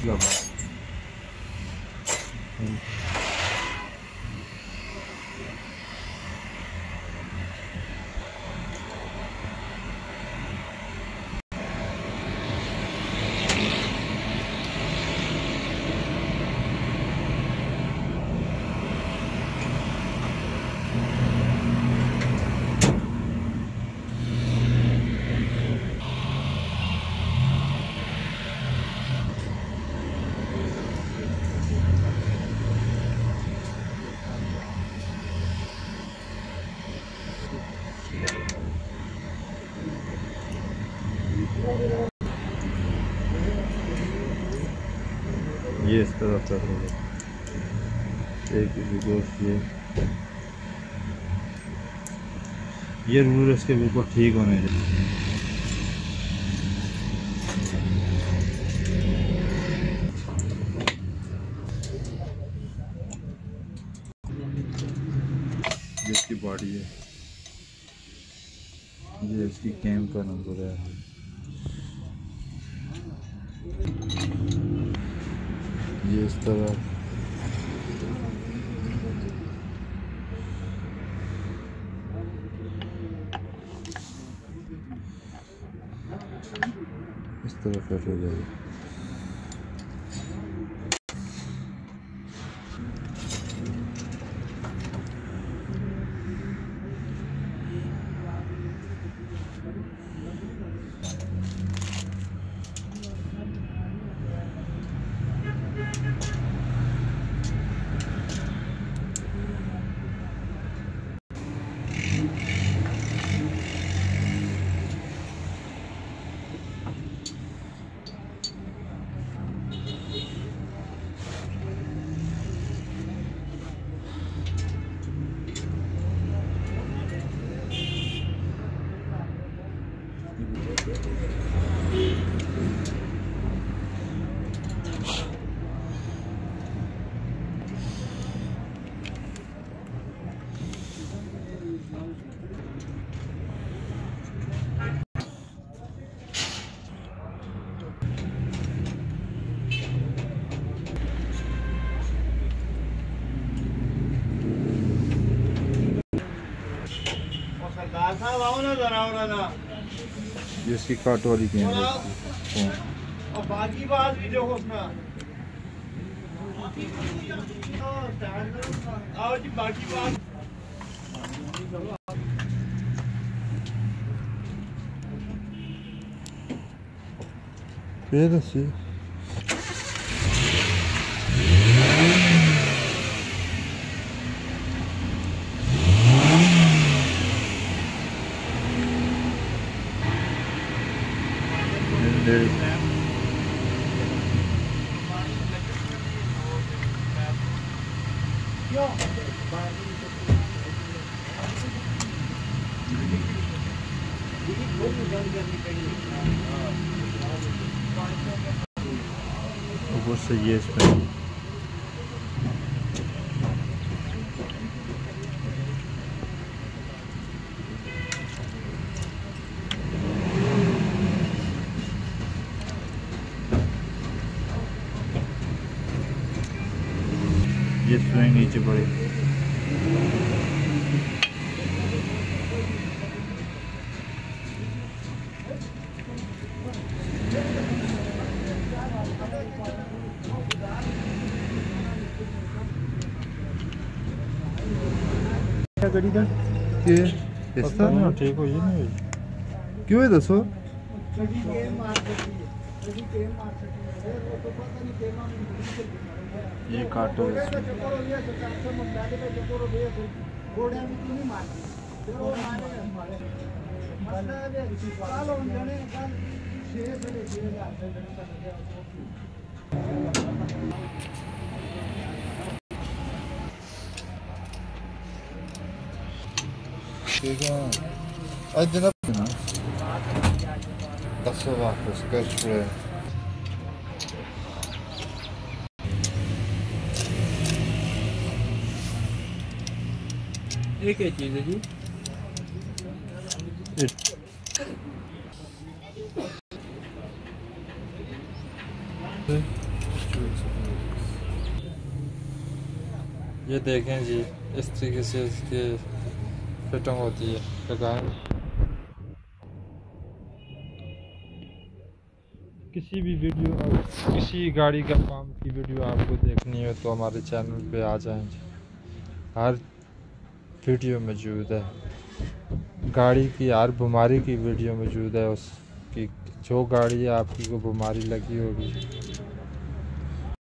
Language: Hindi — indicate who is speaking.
Speaker 1: ये इस तरफ कर लो, एक दोस्त ये रूल इसके बिल्कुल ठीक होने चाहिए। जिसकी बॉडी है, ये इसकी कैम का नंबर है। ये इस तरह फिट हो जाएगी। जिसकी काट वाली की और बाकी बात भी जो होना और जी बाकी बात फिर से ऊपर से ये इसमें ये स्विंग नीचे पड़े। ठीक हो क्यों है दसो ये काटो आज दिन das वापस कर रहे ये क्या चीज़ है जी?
Speaker 2: ये देखें जी, इस तरीके से इसकी फिटिंग होती है। तो गाइस किसी भी वीडियो और किसी गाड़ी का काम की वीडियो आपको देखनी हो तो हमारे चैनल पे आ जाएं जी। हर वीडियो मौजूद है, गाड़ी की हर बीमारी की वीडियो मौजूद है। उसकी जो गाड़ी है आपकी को बीमारी लगी होगी